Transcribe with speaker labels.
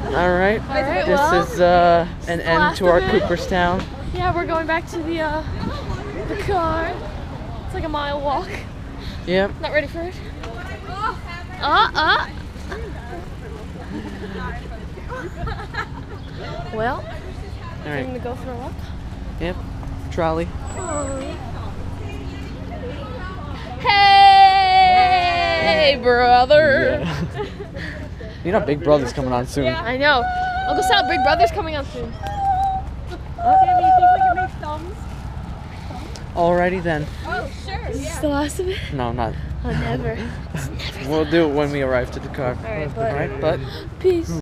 Speaker 1: All right. This
Speaker 2: well,
Speaker 1: is an end to our Cooperstown.
Speaker 2: Yeah, we're going back to the car. It's like a mile walk.
Speaker 1: Yep.
Speaker 2: Not ready for it? Well,
Speaker 1: All
Speaker 2: I'm gonna
Speaker 1: right.
Speaker 2: go throw up.
Speaker 1: Yep. Trolley.
Speaker 2: Hey, brother.
Speaker 1: Yeah. You know, Big Brother's coming on soon.
Speaker 2: I know. Uncle Sal, Big Brother's coming on soon.
Speaker 3: Sammy, you think we can make thumbs?
Speaker 1: Alrighty then.
Speaker 3: Oh, sure.
Speaker 2: Is this the last of it?
Speaker 1: No, not.
Speaker 2: Oh, never.
Speaker 1: We'll do it when we arrive to the car.
Speaker 2: All right,
Speaker 1: All right, but.
Speaker 2: Peace.